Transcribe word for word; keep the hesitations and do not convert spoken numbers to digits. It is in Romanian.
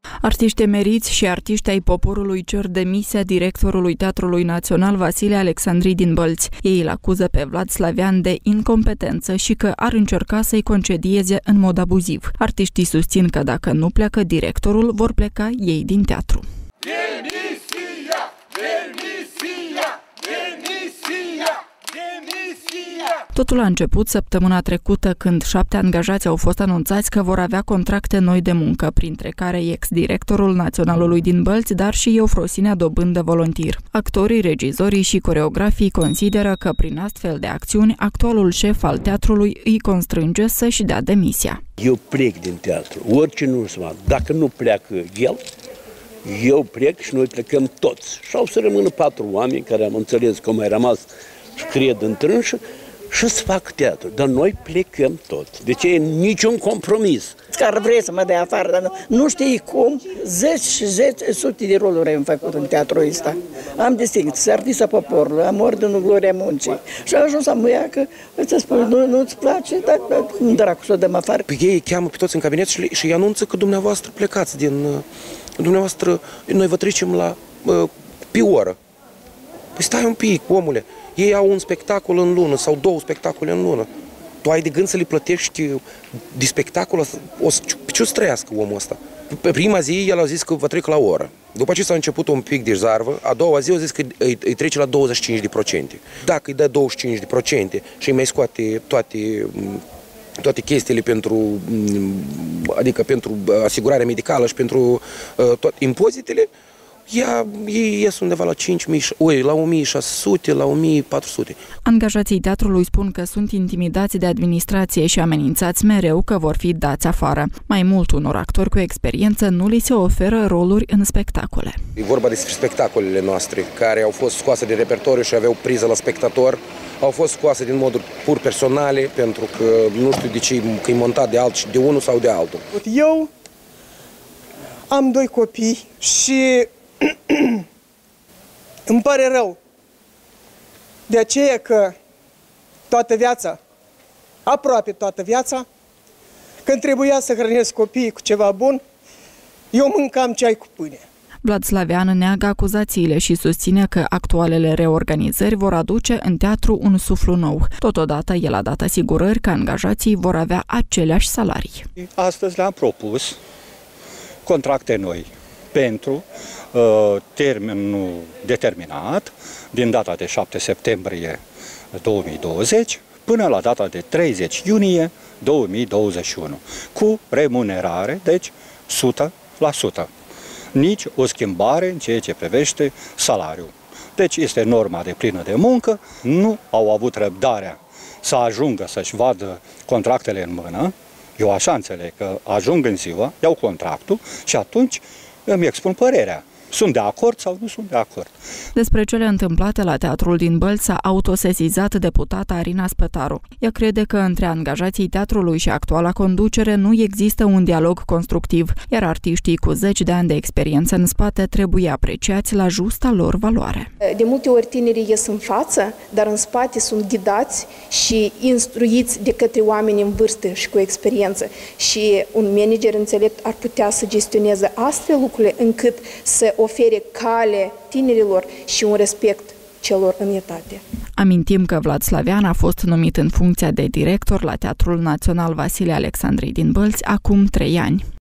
Artiști emeriți și artiști ai poporului cer demisia directorului Teatrului Național Vasile Alexandri din Bălți. Ei îl acuză pe Vlad Slavean de incompetență și că ar încerca să-i concedieze în mod abuziv. Artiștii susțin că dacă nu pleacă directorul, vor pleca ei din teatru. Demisia! Demisia! Demisia! Demisia! Totul a început săptămâna trecută, când șapte angajați au fost anunțați că vor avea contracte noi de muncă, printre care ex-directorul Naționalului din Bălți, dar și Eufrosinea Dobândă voluntar. Actorii, regizorii și coreografii consideră că prin astfel de acțiuni, actualul șef al teatrului îi constrânge să-și dea demisia. Eu plec din teatru, orice nu se va. Dacă nu pleacă el, eu plec și noi plecăm toți. Și au să rămână patru oameni care am înțeles că au mai rămas și cred întrânși și să fac teatru. Dar noi plecăm toți. Deci e niciun compromis. Care vrei să mă dea afară, dar nu, nu știi cum. Zeci și zeci, sute de roluri am făcut în teatrul ăsta. Am distincție, artista poporului, am ordinul Gloria Muncii. Și am ajuns să mă ia că îți spune, nu, nu-ți place, dar cum dracu să o dăm afară? Pe ei cheamă pe toți în cabinet și, și îi anunță că dumneavoastră plecați din... Dumneavoastră, noi vă trecem la uh, pe oră. Păi stai un pic, omule. Ei au un spectacol în lună sau două spectacole în lună. Tu ai de gând să le plătești de spectacol? O să, pe ce o să trăiască omul ăsta? Pe prima zi el a zis că vă trec la oră. După ce s-a început un pic de zarvă, a doua zi a zis că îi, îi trece la douăzeci și cinci de procente. Dacă îi dă douăzeci și cinci de procente și îi mai scoate toate... toate chestiile pentru, adică pentru asigurarea medicală și pentru uh, toate impozitele, ea, ei ies undeva la cinci mii, oi, la o mie șase sute, la o mie patru sute. Angajații teatrului spun că sunt intimidați de administrație și amenințați mereu că vor fi dați afară. Mai mult, unor actori cu experiență nu li se oferă roluri în spectacole. E vorba despre spectacolele noastre, care au fost scoase de repertoriu și aveau priză la spectator. Au fost scoase din moduri pur personale, pentru că nu știu de ce, că e montat de alt, de unul sau de altul. Eu am doi copii și îmi pare rău de aceea că toată viața, aproape toată viața, când trebuia să hrănesc copiii cu ceva bun, eu mâncam ceai cu pâine. Vlad Slavean neagă acuzațiile și susține că actualele reorganizări vor aduce în teatru un suflu nou. Totodată, el a dat asigurări că angajații vor avea aceleași salarii. Astăzi le-am propus contracte noi pentru uh, termenul determinat din data de șapte septembrie două mii douăzeci până la data de treizeci iunie două mii douăzeci și unu, cu remunerare, deci o sută la sută. Nici o schimbare în ceea ce privește salariul. Deci este norma de plină de muncă, nu au avut răbdarea să ajungă să-și vadă contractele în mână. Eu așa înțeleg că ajung în ziua, iau contractul și atunci îmi expun părerea. Sunt de acord sau nu sunt de acord. Despre cele întâmplate la teatrul din Bălți s-a autosesizat deputata Arina Spătaru. Ea crede că între angajații teatrului și actuala conducere nu există un dialog constructiv, iar artiștii cu zeci de ani de experiență în spate trebuie apreciați la justa lor valoare. De multe ori tinerii ies în față, dar în spate sunt ghidați și instruiți de către oameni în vârstă și cu experiență. Și un manager înțelept ar putea să gestioneze astfel lucrurile încât să ofere cale tinerilor și un respect celor în etate. Amintim că Vlad Slavean a fost numit în funcția de director la Teatrul Național Vasile Alexandri din Bălți acum trei ani.